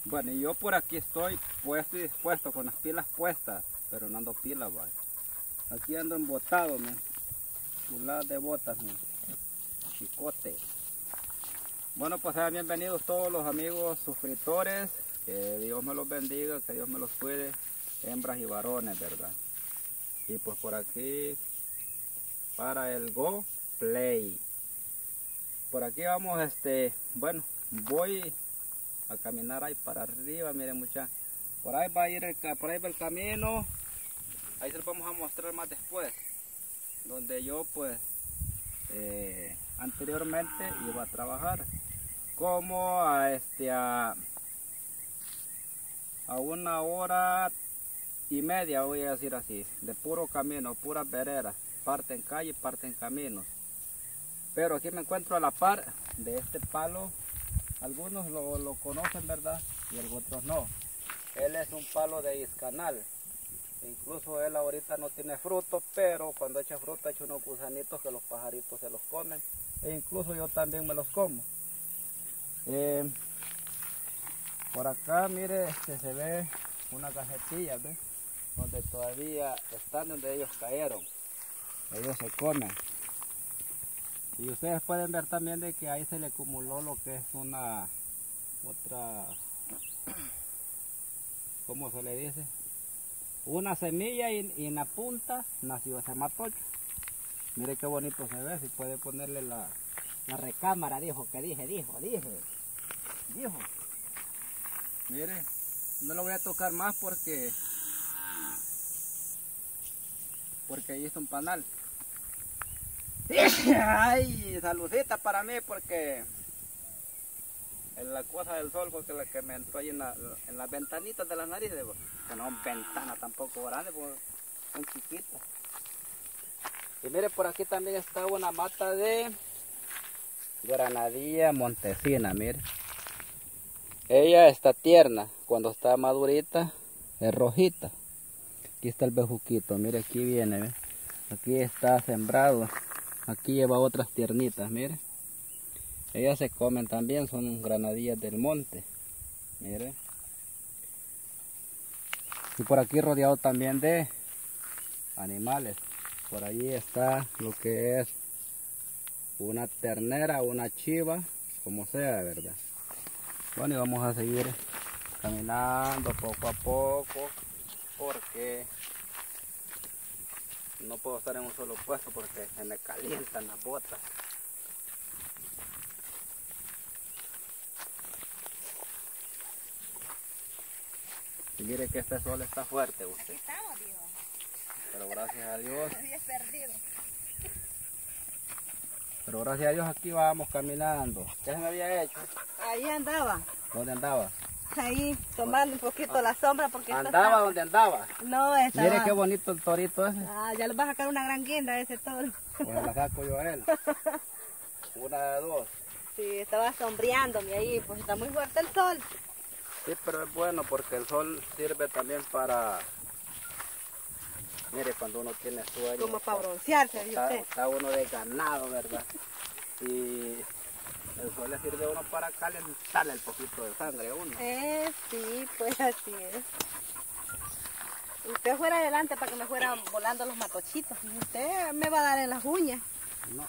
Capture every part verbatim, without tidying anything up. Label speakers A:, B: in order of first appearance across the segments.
A: Bueno, y yo por aquí estoy puesto y dispuesto con las pilas puestas, pero no ando pilas, va. Aquí ando embotado, ¿no? Chuladas de botas, ¿no? Chicote. Bueno, pues sean bienvenidos todos los amigos suscriptores. Que Dios me los bendiga, que Dios me los cuide, hembras y varones, ¿verdad? Y pues por aquí, para el Go Play. Por aquí vamos, este, bueno, voy a caminar ahí para arriba, miren muchachos. Por ahí va a ir, el, por ahí va el camino. Ahí se los vamos a mostrar más después. Donde yo pues eh, anteriormente iba a trabajar. Como a este a, a una hora y media, voy a decir así, de puro camino, puras veredas, parte en calle, parte en caminos. Pero aquí me encuentro a la par de este palo. Algunos lo, lo conocen, ¿verdad? Y otros no. Él es un palo de iscanal. Incluso él ahorita no tiene frutos, pero cuando echa fruta echa unos gusanitos que los pajaritos se los comen. E incluso yo también me los como. Eh, por acá, mire, este, se ve una cajetilla, ¿ve? Donde todavía están donde ellos cayeron. Ellos se comen. Y ustedes pueden ver también de que ahí se le acumuló lo que es una otra, ¿cómo se le dice? Una semilla y, y en la punta nació ese matocho. Mire qué bonito se ve, si puede ponerle la, la recámara, dijo que dije, dijo, dije, dijo. Mire, no lo voy a tocar más porque, porque ahí está un panal. Ay, saludita para mí porque la cosa del sol fue la que me entró ahí en, la, en las ventanitas de las narices, que no ventana tampoco grande, pues son chiquitas. Y mire, por aquí también está una mata de granadilla montesina, mire. Ella está tierna, cuando está madurita es rojita. Aquí está el bejuquito, mire, aquí viene, ¿ve? Aquí está sembrado. Aquí lleva otras tiernitas, mire. Ellas se comen también, son granadillas del monte. Mire. Y por aquí rodeado también de animales. Por allí está lo que es una ternera, una chiva, como sea, ¿verdad? Bueno, y vamos a seguir caminando poco a poco, porque no puedo estar en un solo puesto porque se me calientan las botas. Y mire que este sol está fuerte, usted.
B: Aquí estamos, dijo.
A: Pero gracias a Dios.
B: Me había perdido.
A: Pero gracias a Dios aquí vamos caminando. ¿Qué se me había hecho?
B: Ahí andaba.
A: ¿Dónde andaba?
B: Ahí tomando un poquito la sombra porque
A: ¿Andaba
B: está...
A: donde andaba?
B: No, estaba...
A: Mire qué bonito el torito ese.
B: Ah, ya le va a sacar una gran guinda a ese toro.
A: Pues la saco yo a él. Una de dos.
B: Sí, estaba sombreándome ahí, pues está muy fuerte el sol.
A: Sí, pero es bueno porque el sol sirve también para... Mire, cuando uno tiene sueño...
B: Como para broncearse, dice
A: está,
B: usted.
A: está uno desganado, ¿verdad? Y el sol le sirve a uno para calentarle el poquito de sangre a uno.
B: Eh, sí, pues así es. Usted fuera adelante para que me fueran volando los matochitos. Y usted me va a dar en las uñas.
A: No.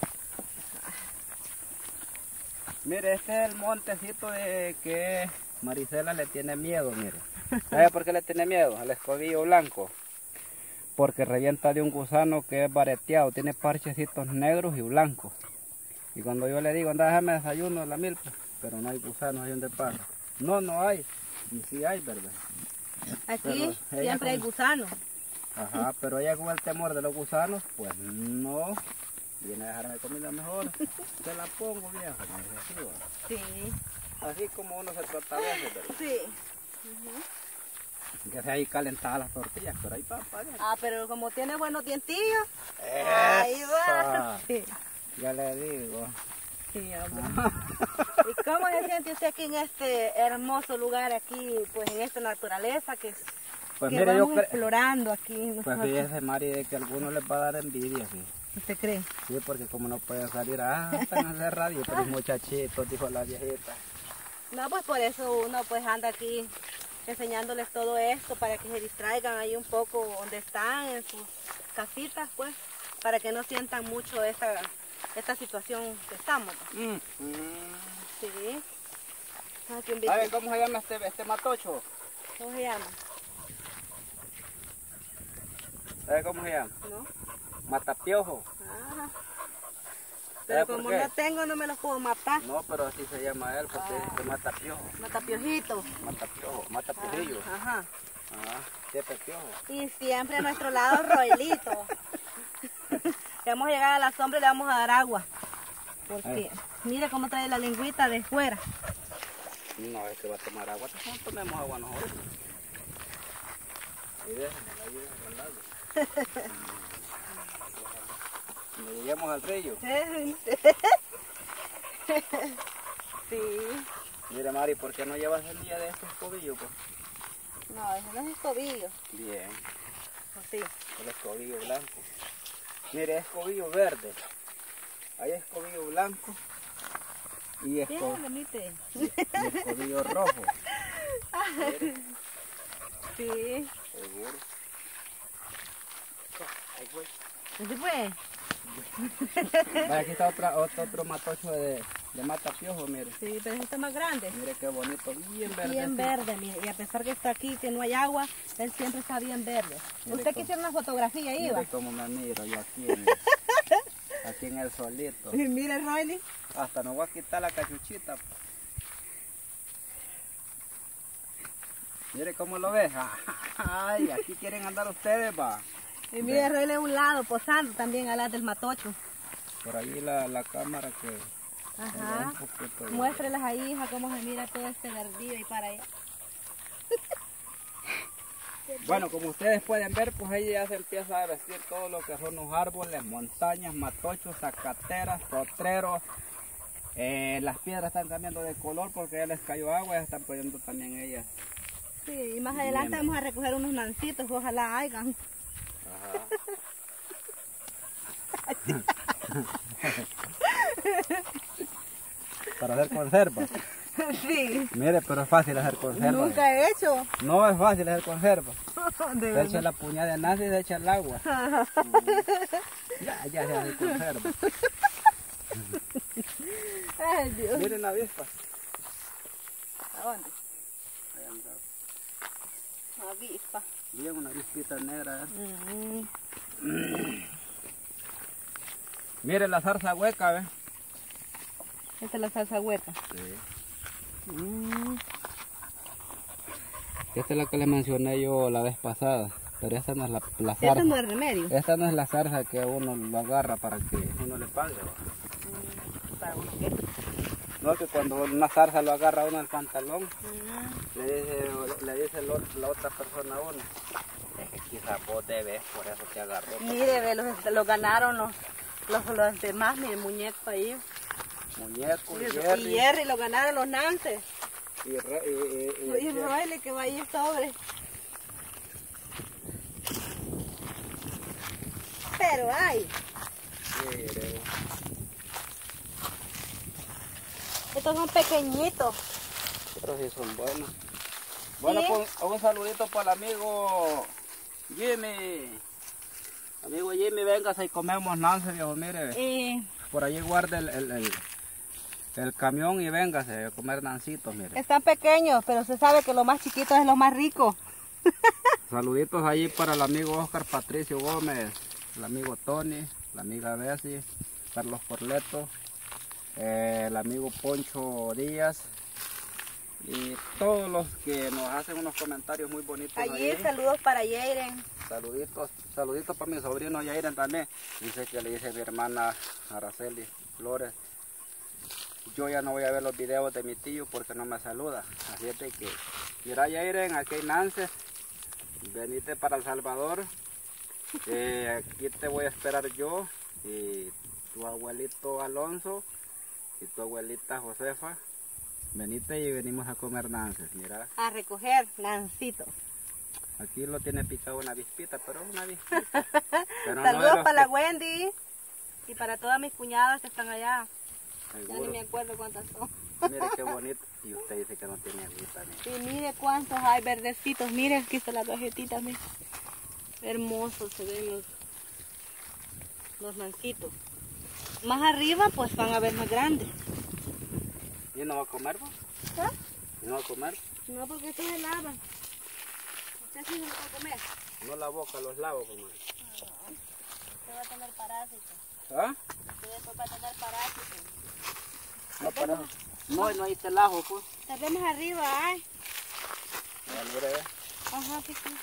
A: Mire, este es el montecito de que Marisela le tiene miedo, mire. ¿Sabe por qué le tiene miedo? Al escobillo blanco. Porque revienta de un gusano que es vareteado, tiene parchecitos negros y blancos. Y cuando yo le digo, anda, déjame desayuno de la milpa, pero no hay gusanos ahí donde pasa. No, no hay. Y sí hay, ¿verdad?
B: Aquí
A: Pero
B: siempre hay
A: con...
B: gusanos.
A: Ajá, pero ella con el temor de los gusanos, pues no. Viene a dejarme comida mejor. Se la pongo, vieja.
B: Sí.
A: Así como uno se trata a veces, ¿verdad?
B: Sí.
A: Uh-huh. Que sea ahí calentadas las tortillas, pero ahí papa.
B: Ah, pero como tiene buenos dientillos,
A: ¡Esa!
B: ahí va. Sí.
A: Ya le digo.
B: Sí, hombre. ¿Y cómo se siente usted aquí en este hermoso lugar, aquí, pues en esta naturaleza que,
A: pues
B: que
A: mire,
B: vamos
A: yo
B: explorando aquí?
A: Pues
B: nosotros?
A: fíjese, Mari, de que a algunos les va a dar envidia, sí.
B: ¿Usted cree?
A: Sí, porque como no pueden salir, ah, están encerrados, pero muchachitos, dijo la viejita.
B: No, pues por eso uno pues anda aquí enseñándoles todo esto para que se distraigan ahí un poco donde están, en sus casitas, pues, para que no sientan mucho esta, esta situación que estamos.
A: Mm.
B: Sí. Aquí un
A: ¿Sabe
B: bicho.
A: cómo se llama este, este matocho?
B: ¿Cómo se llama?
A: ¿Sabe cómo se llama?
B: ¿No?
A: Matapiojo.
B: Ajá.
A: ¿Sabe
B: Pero
A: por
B: como
A: qué?
B: no tengo, no me los puedo matar.
A: No, pero así se llama él, porque
B: Ah.
A: es matapiojo.
B: Matapiojito.
A: Matapiojo, matapiojillo.
B: Ah, ajá.
A: Ah, qué pepiojo.
B: Y siempre a nuestro lado Roelito. Que vamos a llegar a la sombra y le vamos a dar agua. Porque mire cómo trae la lengüita de fuera.
A: No, es que va a tomar agua. No tomemos agua nosotros. Ahí déjenme, ahí déjenme al lado. Cuando lleguemos al río.
B: Sí.
A: Mire, Mari, ¿por qué no llevas semilla de estos escobillos? Pues?
B: No, ese no es escobillo.
A: Bien,
B: Sí.
A: el escobillo blanco. Mire, escobillo verde. Hay escobillo blanco y, esco-
B: Bien, mire.
A: y escobillo rojo. Mire,
B: Sí.
A: seguro. Ahí fue.
B: ¿Ese fue?
A: Vaya, aquí está otra, otro, otro matocho de, de matapiojo, mire.
B: Sí, pero ese está más grande.
A: Mire qué bonito, bien verde.
B: Bien
A: este.
B: verde, mire. Y a pesar que está aquí, que no hay agua, él siempre está bien verde.
A: Mire
B: ¿Usted
A: cómo-
B: quisiera una fotografía ahí, va?
A: Mire cómo me miro yo aquí en, aquí en el solito.
B: Y mire, Roily.
A: Hasta me voy a quitar la cachuchita. Mire cómo lo ves. Ay, aquí quieren andar ustedes, va.
B: Y mire, Roily a un lado, posando también al lado del matocho.
A: Por ahí la, la cámara que...
B: Ajá.
A: un poquito de-
B: Muéstreles ahí, hija, cómo se mira todo este verdillo y para allá.
A: Bueno, como ustedes pueden ver, pues ahí ya se empieza a vestir todo lo que son los árboles, montañas, matochos, zacateras, potreros. Eh, las piedras están cambiando de color porque ya les cayó agua, ya están poniendo también ellas.
B: Sí, y más adelante
A: Bien.
B: vamos a recoger unos nancitos, ojalá hayan.
A: Para hacer conserva.
B: Sí.
A: Mire, pero es fácil hacer conserva.
B: Nunca he hecho.
A: No es fácil hacer conserva.
B: De
A: Se
B: verdad.
A: echa la puñada de nace y se echa el agua. Ya, ya se hace conserva.
B: Ay, Dios.
A: Miren la avispa.
B: ¿A dónde?
A: Ahí anda.
B: Avispa.
A: Bien, una avispita negra. ¿eh?
B: Mm.
A: Miren la zarza hueca, ¿ves?
B: Esta es la salsa hueca.
A: Sí.
B: Mm.
A: Esta es la que le mencioné yo la vez pasada. Pero esta no es la, la
B: Este
A: zarza.
B: no es remedio.
A: Esta no es la zarza que uno lo agarra para que uno le pague. ¿va?
B: Mm, ¿para uno qué?
A: No, que cuando una zarza lo agarra uno al pantalón,
B: Mm.
A: le dice, le dice el otro- la otra persona a uno, es que quizás vos debes, por eso te agarró.
B: Mire, ve, los, los ganaron los, los, los demás, mire, muñeco ahí.
A: Muñeco,
B: Y
A: Jerry,
B: Jerry lo ganaron los nances.
A: y, Ra- y, y, y-
B: Y Royle que va ahí sobre. Pero ay,
A: Mire,
B: estos son pequeñitos.
A: pero sí son buenos. Bueno,
B: Sí.
A: pues un saludito para el amigo Jimmy. Amigo Jimmy, venga, y comemos nance, viejo, mire.
B: Y
A: Por allí guarde el, el, el, el camión y véngase a comer nancitos, mire.
B: están pequeños, pero se sabe que lo más chiquito es lo más rico.
A: Saluditos allí para el amigo Oscar Patricio Gómez, el amigo Tony, la amiga Bessie, Carlos Corleto, eh, el amigo Poncho Díaz y todos los que nos hacen unos comentarios muy bonitos
B: Allí
A: allí.
B: saludos para Jairen.
A: Saluditos, saluditos para mi sobrino Yairen también. Dice que le dice mi hermana Araceli Flores. Yo ya no voy a ver los videos de mi tío porque no me saluda. Así es de que, mira Yairen, aquí hay Nance. Venite para El Salvador. Eh, aquí te voy a esperar yo y tu abuelito Alonso y tu abuelita Josefa. Venite y venimos a comer nances, mira.
B: A recoger nancitos.
A: Aquí lo tiene picado una avispita, pero es una avispita. Pero no
B: Saludos
A: de los
B: para la
A: que-
B: Wendy y para todas mis cuñadas que están allá. Ya ni
A: Seguro.
B: me acuerdo cuántas son.
A: Mire qué bonito. Y usted dice que no tiene agüita.
B: Sí, mire cuántos hay verdecitos. Mire, aquí están las tarjetitas. Mire. Hermosos se ven los, los manquitos. Más arriba pues van a ver más grandes.
A: ¿Y no va a comer, vos?
B: ¿Ah?
A: ¿Y no va a comer?
B: No, porque estos se lavan. ¿Usted sí no va a comer?
A: No la boca, los lavo, comadre.
B: Usted va a tener parásitos.
A: ¿Ah?
B: Usted después va a tener parásitos.
A: No, para... no, no hay telajo, pues.
B: Tal vez más arriba hay.
A: Ya, mire, ve.
B: Ajá, sí, sí.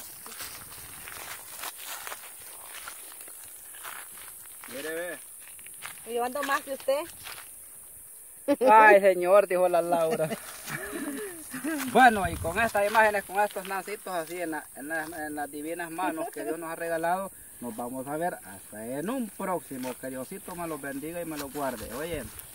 A: Mire, ve.
B: Yo ando más que usted.
A: Ay, señor, dijo la Laura. Bueno, y con estas imágenes, con estos nacitos así en, la, en, la, en las divinas manos que Dios nos ha regalado, nos vamos a ver hasta en un próximo. Que Diosito me los bendiga y me los guarde. Oye.